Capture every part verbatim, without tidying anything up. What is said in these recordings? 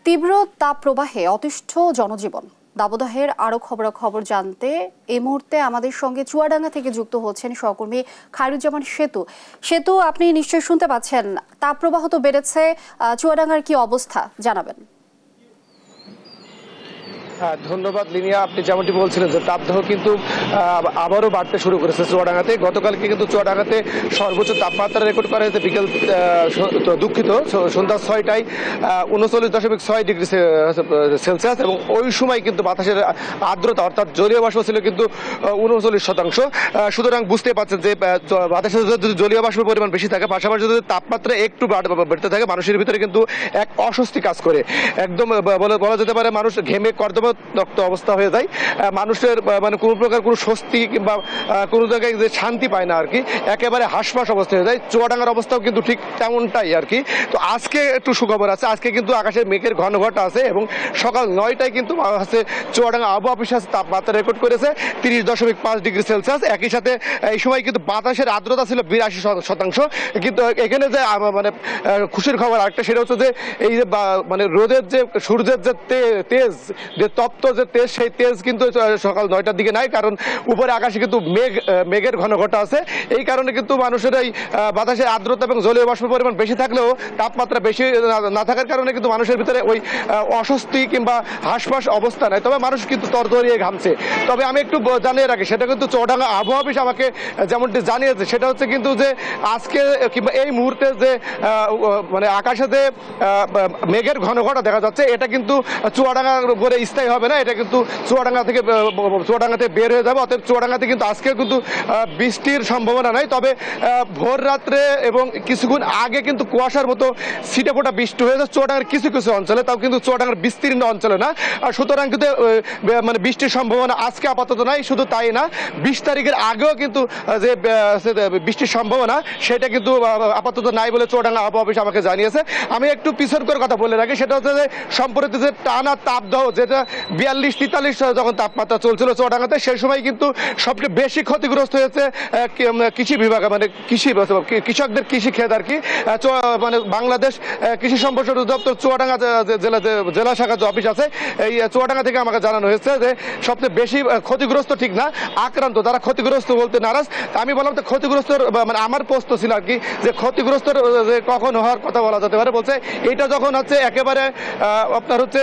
তীব্র তাপপ্রবাহে অতিষ্ঠ জনজীবন। দাবদাহের আরো খবরাখবর জানতে এই মুহূর্তে আমাদের সঙ্গে চুয়াডাঙ্গা থেকে যুক্ত হচ্ছেন সহকর্মী খায়রুজ্জামান সেতু। সেতু, আপনি নিশ্চয়ই শুনতে পাচ্ছেন, তাপপ্রবাহ তো বেড়েছে, চুয়াডাঙ্গার কি অবস্থা জানাবেন? ধন্যবাদ লিনিয়া, আপনি যেমনটি বলছিলেন যে তাপদাহ কিন্তু আবারও বাড়তে শুরু করেছে চুয়াডাঙ্গাতে। গতকালকে কিন্তু চুয়াডাঙ্গাতে সর্বোচ্চ তাপমাত্রা রেকর্ড করা হয়েছে বিকেল দুঃখিত সন্ধ্যা ছয়টায় উনচল্লিশ দশমিক ছয় ডিগ্রি সেলসিয়াস, এবং ওই সময় কিন্তু বাতাসের আর্দ্রতা অর্থাৎ জলীয় বাষ্প ছিল কিন্তু উনচল্লিশ শতাংশ। সুতরাং বুঝতে পারছেন যে বাতাসের যদি জলীয় বাষ্পের পরিমাণ বেশি থাকে, পাশাপাশি যদি তাপমাত্রা একটু বাড়তে থাকে, মানুষের ভিতরে কিন্তু এক অস্বস্তি কাজ করে। একদম বলা যেতে পারে মানুষ ঘেমে কর্দম দগ্ধ অবস্থা হয়ে যায়। মানুষের মানে কোনো প্রকার কোনো স্বস্তি কিংবা কোনো জায়গায় যে শান্তি পায় না আর কি, একেবারে হাসপাস অবস্থা হয়ে যায়। চুয়াডাঙ্গার অবস্থাও কিন্তু ঠিক তেমনটাই আর কি। তো আজকে একটু সুখবর আছে, আজকে কিন্তু আকাশের মেঘের ঘন ঘটা আছে এবং সকাল নয়টায় কিন্তু হচ্ছে চুয়াডাঙ্গা আবহাওয়া অফিস তাপমাত্রা রেকর্ড করেছে তিরিশ দশমিক পাঁচ ডিগ্রি সেলসিয়াস। একই সাথে এই সময় কিন্তু বাতাসের আর্দ্রতা ছিল বিরাশি শতাংশ। কিন্তু এখানে যে মানে খুশির খবর আরেকটা, সেটা হচ্ছে যে এই যে মানে রোদের যে সূর্যের যে তেজ, যে তপ্ত যে তেজ, সেই তেজ কিন্তু সকাল নয়টার দিকে নাই, কারণ উপরে আকাশে কিন্তু মেঘ মেঘের ঘন ঘটা আছে। এই কারণে কিন্তু মানুষের এই বাতাসের আর্দ্রতা এবং জলীয় বাষ্পের পরিমাণ বেশি থাকলেও তাপমাত্রা বেশি না থাকার কারণে কিন্তু মানুষের ভিতরে ওই অস্বস্তি কিংবা হাসপাস অবস্থা নাই, তবে মানুষ কিন্তু তরতরিয়ে ঘামছে। তবে আমি একটু জানিয়ে রাখি, সেটা কিন্তু চুয়াডাঙ্গা আবহাওয়া অফিস আমাকে যেমনটি জানিয়েছে, সেটা হচ্ছে কিন্তু যে আজকে কিংবা এই মুহূর্তে যে মানে আকাশে যে মেঘের ঘন ঘটা দেখা যাচ্ছে, এটা কিন্তু চুয়াডাঙ্গার উপরে স্থায়ী হবে না, এটা কিন্তু চুয়াডাঙ্গা থেকে চুয়াডাঙ্গা থেকে বের হয়ে যাবে। অতএব চুয়াডাঙ্গাতে কিন্তু আজকে কিন্তু বৃষ্টির সম্ভাবনা নাই। তবে ভোর রাত্রে এবং কিছুক্ষণ আগে কিন্তু কুয়াশার মতো ছিটেফোঁটা বৃষ্টি হয়েছে চুয়াডাঙ্গার কিছু কিছু অঞ্চলে, তাও কিন্তু চুয়াডাঙ্গার বিস্তীর্ণ অঞ্চলে না। আর সুতরাং কিন্তু মানে বৃষ্টির সম্ভাবনা আজকে আপাতত নাই। শুধু তাই না, বিশ তারিখের আগেও কিন্তু যে বৃষ্টির সম্ভাবনা সেটা কিন্তু আপাতত নাই বলে চুয়াডাঙ্গা আবহাওয়া অফিস আমাকে জানিয়েছে। আমি একটু পিছন করে কথা বলে রাখি, সেটা হচ্ছে যে সম্প্রতি যে টানা তাপদাহ, যেটা বিয়াল্লিশ তেতাল্লিশ যখন তাপমাত্রা চলছিল চুয়াডাঙ্গাতে, সেই সময় কিন্তু সবচেয়ে বেশি ক্ষতিগ্রস্ত হয়েছে কৃষি বিভাগ, মানে কৃষি কৃষকদের কৃষি ক্ষেত আর কি। মানে বাংলাদেশ কৃষি সম্প্রসারণ অধিদপ্তর চুয়াডাঙ্গা জেলা জেলা শাখা যে অফিস আছে, এই চুয়াডাঙ্গা থেকে আমাকে জানানো হয়েছে যে সবচেয়ে বেশি ক্ষতিগ্রস্ত ঠিক না, আক্রান্ত, তারা ক্ষতিগ্রস্ত বলতে নারাজ। আমি বললাম তো ক্ষতিগ্রস্ত মানে আমার প্রশ্ন ছিল আর কি, যে ক্ষতিগ্রস্ত যে কখন হওয়ার কথা বলা যেতে পারে। বলছে এইটা যখন হচ্ছে একেবারে আপনার হচ্ছে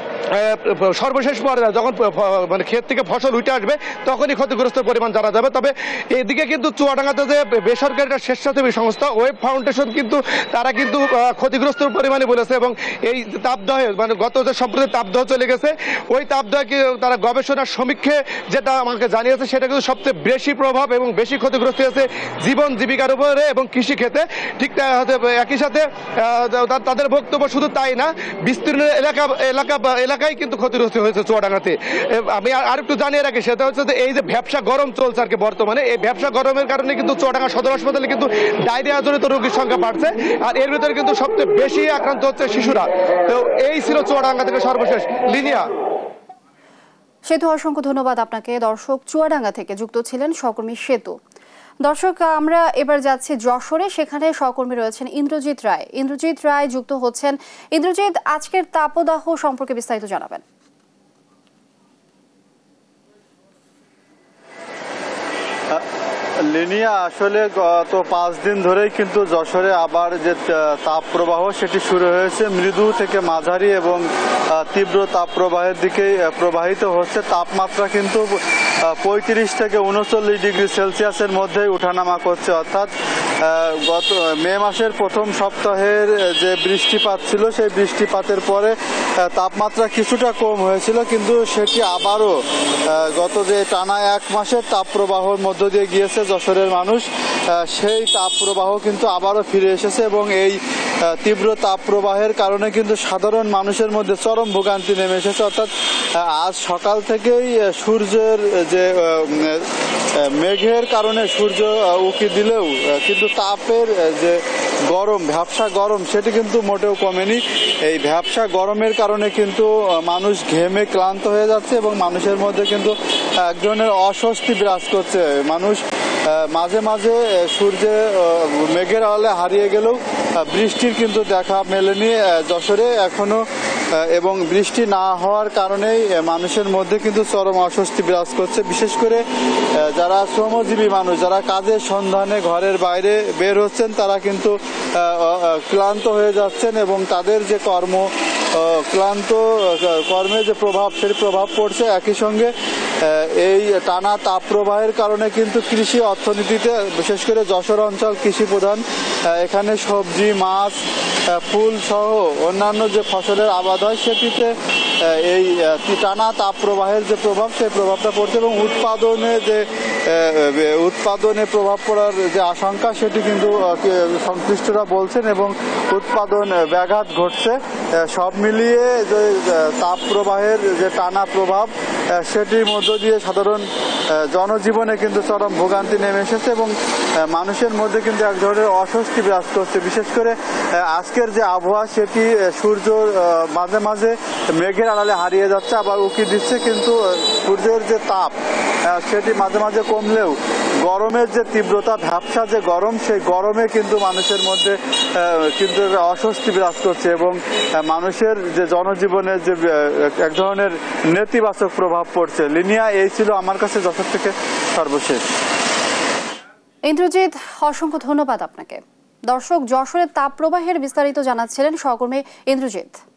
সর্বশেষ পর্যায়ে যখন মানে ক্ষেত থেকে ফসল উঠে আসবে, তখনই ক্ষতিগ্রস্ত পরিমাণ জানা যাবে। তবে এদিকে কিন্তু চুয়াডাঙ্গাতে যে বেসরকারি একটা স্বেচ্ছাসেবী সংস্থা ওয়েব ফাউন্ডেশন কিন্তু তারা কিন্তু ক্ষতিগ্রস্ত পরিমাণে বলেছে, এবং এই তাপদাহে মানে গত যে সম্প্রতি তাপদাহ চলে গেছে, ওই তাপদাহকে তারা গবেষণার সমীক্ষে যেটা আমাকে জানিয়েছে, সেটা কিন্তু সবচেয়ে বেশি প্রভাব এবং বেশি ক্ষতিগ্রস্ত হয়েছে জীবন জীবিকার উপরে এবং কৃষি ক্ষেত্রে। ঠিক একই সাথে তাদের বক্তব্য শুধু তাই না, বিস্তীর্ণ এলাকা এলাকা এলাকায় কিন্তু ক্ষতিগ্রস্ত হয়েছে চুয়াডাঙ্গাতে। আমি আর একটু জানিয়ে রাখি, সেটা হচ্ছে যে এই যে ব্যবসা গরম চলছে আর কি বর্তমানে, এই ব্যবসা গরমের কারণে কিন্তু চুয়াডাঙ্গা সদর হাসপাতালে কিন্তু ডায়রিয়া জনিত রোগীর সংখ্যা বাড়ছে, আর এর ভিতরে কিন্তু সবচেয়ে বেশি আক্রান্ত হচ্ছে শিশুরা। তো এই ছিল চুয়াডাঙ্গা থেকে সর্বশেষ। লিনিয়া। সেতু, অসংখ্য ধন্যবাদ আপনাকে। দর্শক, চুয়াডাঙ্গা থেকে যুক্ত ছিলেন সহকর্মী সেতু। দর্শক, আমরা এবার যাচ্ছি যশোরে, সেখানে সহকর্মী রয়েছেন ইন্দ্রজিৎ রায়। ইন্দ্রজিৎ রায় যুক্ত হচ্ছেন। ইন্দ্রজিৎ, আজকের তাপদাহ সম্পর্কে বিস্তারিত জানাবেন। লিনিয়া, আসলে গত পাঁচ দিন ধরেই কিন্তু যশোরে আবার যে তাপ প্রবাহ সেটি শুরু হয়েছে, মৃদু থেকে মাঝারি এবং তীব্র তাপ প্রবাহের দিকেই প্রবাহিত হচ্ছে। তাপমাত্রা কিন্তু পঁয়ত্রিশ থেকে উনচল্লিশ ডিগ্রি সেলসিয়াসের মধ্যেই উঠানামা করছে। অর্থাৎ গত মে মাসের প্রথম সপ্তাহের যে বৃষ্টিপাত ছিল, সেই বৃষ্টিপাতের পরে তাপমাত্রা কিছুটা কম হয়েছিল, কিন্তু সেটি আবারও গত যে টানা এক মাসের তাপ প্রবাহের মধ্য দিয়ে গিয়েছে যশোরের মানুষ, সেই তাপ প্রবাহ কিন্তু আবারও ফিরে এসেছে, এবং এই তীব্র তাপ প্রবাহের কারণে কিন্তু সাধারণ মানুষের মধ্যে চরম ভোগান্তি নেমে এসেছে। অর্থাৎ আজ সকাল থেকেই সূর্যের যে মেঘের কারণে সূর্য উঁকি দিলেও কিন্তু তাপের যে গরম, ভ্যাপসা গরম, সেটি কিন্তু মোটেও কমেনি। এই ভ্যাপসা গরমের কারণে কিন্তু মানুষ ঘেমে ক্লান্ত হয়ে যাচ্ছে, এবং মানুষের মধ্যে কিন্তু এক ধরনের অস্বস্তি বিরাজ করছে। মানুষ মাঝে মাঝে সূর্যে মেঘের আড়ালে হারিয়ে গেলেও বৃষ্টির কিন্তু দেখা মেলেনি যশোরে। এখনো এবং বৃষ্টি না হওয়ার কারণেই মানুষের মধ্যে কিন্তু চরম অস্বস্তি বিরাজ করছে। বিশেষ করে যারা শ্রমজীবী মানুষ, যারা কাজের সন্ধানে ঘরের বাইরে বের হচ্ছেন, তারা কিন্তু ক্লান্ত হয়ে যাচ্ছেন এবং তাদের যে কর্ম ক্লান্ত কর্মে যে প্রভাব, সেই প্রভাব পড়ছে। একই সঙ্গে এই টানা তাপপ্রবাহের কারণে কিন্তু কৃষি অর্থনীতিতে, বিশেষ করে যশোর অঞ্চল কৃষি প্রধান, এখানে সবজি, মাছ, ফুল সহ অন্যান্য যে ফসলের আবাদ হয় সেটিতে এই টানা তাপপ্রবাহের যে প্রভাব, সেই প্রভাবটা পড়ছে এবং উৎপাদনে যে উৎপাদনে প্রভাব পড়ার যে আশঙ্কা, সেটি কিন্তু সংশ্লিষ্টরা বলছেন এবং উৎপাদন ব্যাঘাত ঘটছে। সব মিলিয়ে যে তাপপ্রবাহের যে টানা প্রভাব, সেটির মধ্য দিয়ে সাধারণ জনজীবনে কিন্তু চরম ভোগান্তি নেমে এসেছে এবং মানুষের মধ্যে কিন্তু এক ধরনের অস্বস্তি বিরাজ করছে। বিশেষ করে আজকের যে আবহাওয়া, সেটি সূর্য মাঝে মাঝে মেঘের আড়ালে হারিয়ে যাচ্ছে, আবার উঁকি দিচ্ছে, কিন্তু সূর্যের যে তাপ সেটি মাঝে মাঝে কমলেও গরমের যে তীব্রতা, ভ্যাপসা যে গরম, সেই গরমে কিন্তু মানুষের মধ্যে কিন্তু অস্বস্তি বিরাজ করছে এবং মানুষের যে জনজীবনের যে এক ধরনের নেতিবাচক প্রভাব পড়ছে। লিনিয়া, এই ছিল আমার কাছে যশোর থেকে সর্বশেষ। ইন্দ্রজিৎ, অসংখ্য ধন্যবাদ আপনাকে। দর্শক, যশোরের তাপ প্রবাহের বিস্তারিত জানাচ্ছিলেন সহকর্মী ইন্দ্রজিৎ।